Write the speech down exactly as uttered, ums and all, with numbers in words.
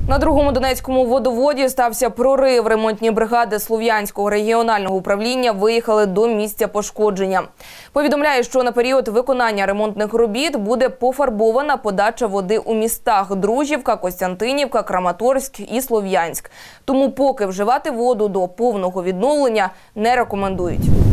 На другому Донецькому водоводі стався прорив. Ремонтні бригади Слов'янського регіонального управління виїхали до місця пошкодження. Повідомляє, що на період виконання ремонтних робіт буде пофарбована подача води у містах Дружівка, Костянтинівка, Краматорськ і Слов'янськ. Тому поки вживати воду до повного відновлення не рекомендують.